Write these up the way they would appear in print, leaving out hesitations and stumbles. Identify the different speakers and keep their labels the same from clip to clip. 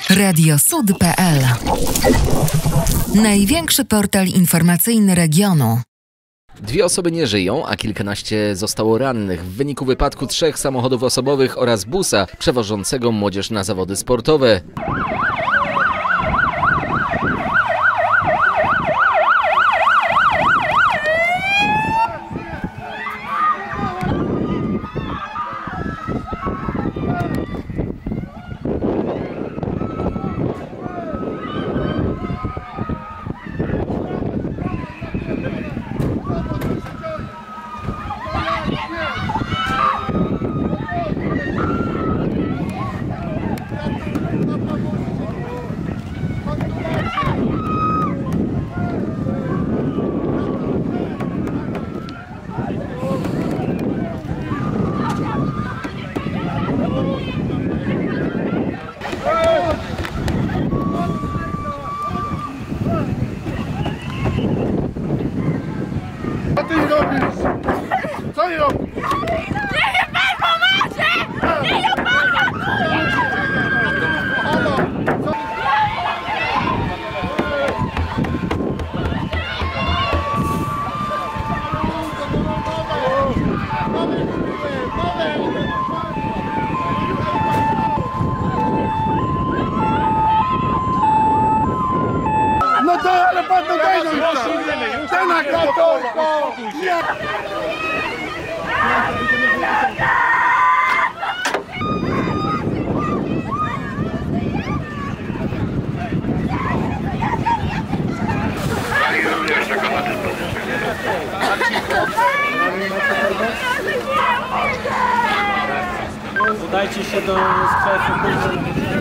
Speaker 1: Radiosud.pl. Największy portal informacyjny regionu.
Speaker 2: 2 osoby nie żyją, a kilkanaście zostało rannych w wyniku wypadku 3 samochodów osobowych oraz busa przewożącego młodzież na zawody sportowe.
Speaker 3: Co ty robisz? Co ją?
Speaker 4: Niech pan pomoże! Niech pan pomoże!
Speaker 3: No to ale pan to daj nam ten to!
Speaker 5: Udajcie się do sklepu.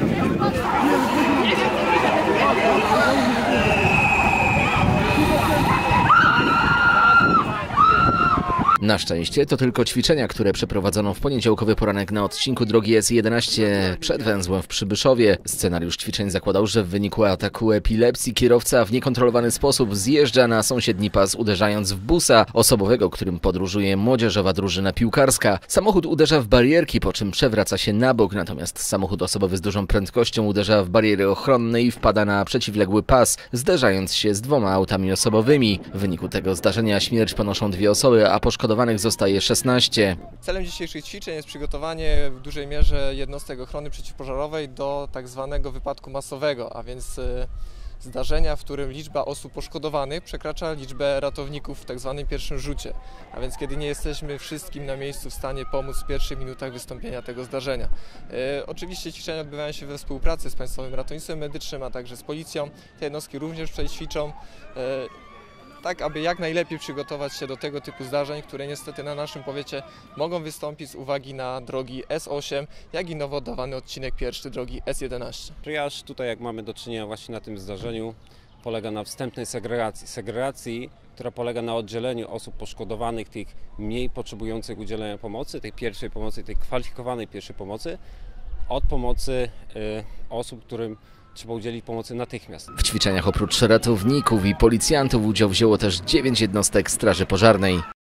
Speaker 2: Na szczęście to tylko ćwiczenia, które przeprowadzono w poniedziałkowy poranek na odcinku drogi S11 przed węzłem w Przybyszowie. Scenariusz ćwiczeń zakładał, że w wyniku ataku epilepsji kierowca w niekontrolowany sposób zjeżdża na sąsiedni pas, uderzając w busa osobowego, którym podróżuje młodzieżowa drużyna piłkarska. Samochód uderza w barierki, po czym przewraca się na bok, natomiast samochód osobowy z dużą prędkością uderza w bariery ochronne i wpada na przeciwległy pas, zderzając się z 2 autami osobowymi. W wyniku tego zdarzenia śmierć ponoszą 2 osoby, a poszkodowanych zostaje 16.
Speaker 6: Celem dzisiejszych ćwiczeń jest przygotowanie w dużej mierze jednostek ochrony przeciwpożarowej do tak zwanego wypadku masowego, a więc zdarzenia, w którym liczba osób poszkodowanych przekracza liczbę ratowników w tak zwanym pierwszym rzucie, a więc kiedy nie jesteśmy wszystkim na miejscu w stanie pomóc w pierwszych minutach wystąpienia tego zdarzenia. Oczywiście ćwiczenia odbywają się we współpracy z Państwowym Ratownictwem Medycznym, a także z policją. Te jednostki również tutaj ćwiczą, tak aby jak najlepiej przygotować się do tego typu zdarzeń, które niestety na naszym powiecie mogą wystąpić z uwagi na drogi S8, jak i nowo oddawany odcinek pierwszy drogi S11.
Speaker 7: Triaż tutaj, jak mamy do czynienia właśnie na tym zdarzeniu, polega na wstępnej segregacji, która polega na oddzieleniu osób poszkodowanych, tych mniej potrzebujących udzielenia pomocy, tej pierwszej pomocy, tej kwalifikowanej pierwszej pomocy, od pomocy osób, którym trzeba udzielić pomocy natychmiast.
Speaker 2: W ćwiczeniach oprócz ratowników i policjantów udział wzięło też 9 jednostek Straży Pożarnej.